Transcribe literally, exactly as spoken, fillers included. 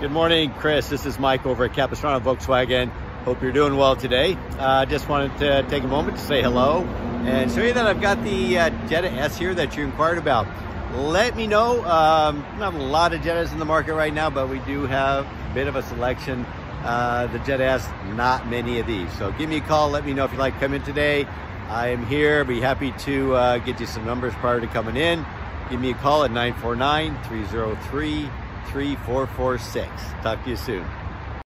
Good morning, Chris. This is Mike over at Capistrano Volkswagen. Hope you're doing well today. Uh, just wanted to take a moment to say hello and show you that I've got the uh, Jetta S here that you inquired about. Let me know. Um, not a lot of Jettas in the market right now, but we do have a bit of a selection. Uh, the Jetta S, not many of these. So give me a call. Let me know if you'd like to come in today. I am here. Be happy to uh, get you some numbers prior to coming in. Give me a call at nine four nine, three zero three, three four four six. Talk to you soon.